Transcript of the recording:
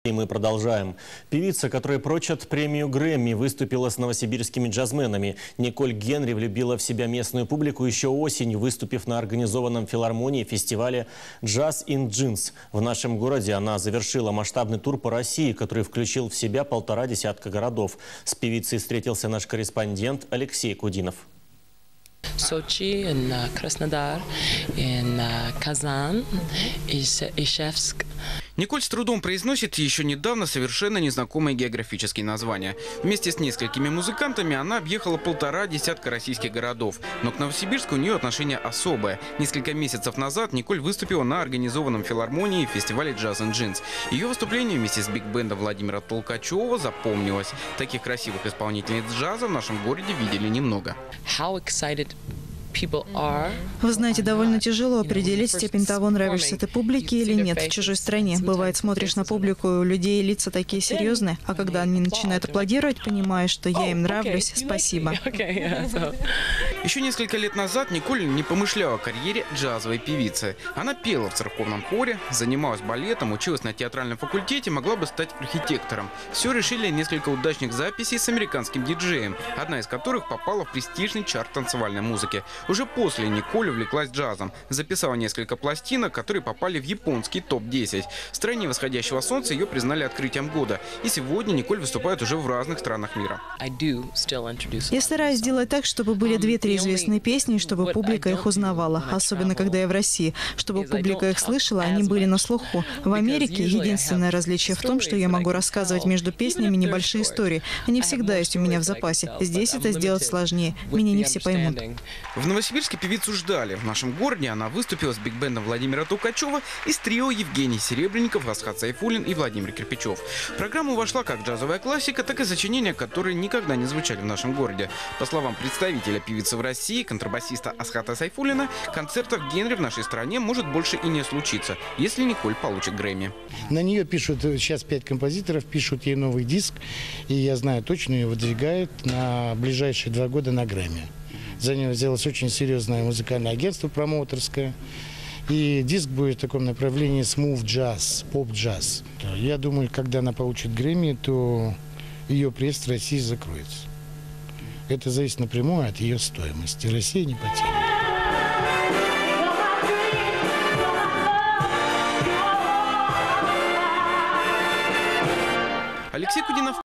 И мы продолжаем. Певица, которая прочат премию Грэмми, выступила с новосибирскими джазменами. Николь Генри влюбила в себя местную публику еще осенью, выступив на организованном филармонии фестивале «Jazz in Jeans». В нашем городе она завершила масштабный тур по России, который включил в себя 1,5 десятка городов. С певицей встретился наш корреспондент Алексей Кудинов. Сочи, Краснодар, Казань, Ишевск. Николь с трудом произносит еще недавно совершенно незнакомые географические названия. Вместе с несколькими музыкантами она объехала 1,5 десятка российских городов. Но к Новосибирску у нее отношение особое. Несколько месяцев назад Николь выступила на организованном филармонии фестивале «Jazz in Jeans». Ее выступление вместе с биг-бендом Владимира Толкачева запомнилось. Таких красивых исполнительниц джаза в нашем городе видели немного. Вы знаете, довольно тяжело определить степень того, нравишься ты публике или нет в чужой стране. Бывает, смотришь на публику, у людей лица такие серьезные, а когда они начинают аплодировать, понимаешь, что я им нравлюсь. Спасибо. Еще несколько лет назад Николь не помышляла о карьере джазовой певицы. Она пела в церковном хоре, занималась балетом, училась на театральном факультете, могла бы стать архитектором. Все решили несколько удачных записей с американским диджеем, одна из которых попала в престижный чарт танцевальной музыки. Уже после Николь увлеклась джазом. Записала несколько пластинок, которые попали в японский топ-10. В стране восходящего солнца ее признали открытием года. И сегодня Николь выступает уже в разных странах мира. Я стараюсь сделать так, чтобы были 2-3 известные песни, чтобы публика их узнавала. Особенно, когда я в России. Чтобы публика их слышала, они были на слуху. В Америке единственное различие в том, что я могу рассказывать между песнями небольшие истории. Они всегда есть у меня в запасе. Здесь это сделать сложнее. Меня не все поймут. В Новосибирске певицу ждали. В нашем городе она выступила с биг-бендом Владимира Толкачева и с трио Евгений Серебренников, Асхат Сайфуллин и Владимир Кирпичев. В программу вошла как джазовая классика, так и сочинения, которые никогда не звучали в нашем городе. По словам представителя певицы в России, контрабасиста Асхата Сайфуллина, концертов Генри в нашей стране может больше и не случиться, если Николь получит Грэмми. На нее пишут, сейчас 5 композиторов пишут ей новый диск, и я знаю, точно ее выдвигают на ближайшие 2 года на Грэмми. За него сделалось очень серьезное музыкальное агентство промоутерское. И диск будет в таком направлении смув-джаз, поп-джаз. Я думаю, когда она получит Грэмми, то ее приезд в Россию закроется. Это зависит напрямую от ее стоимости. Россия не потянет. Алексей Кудинов.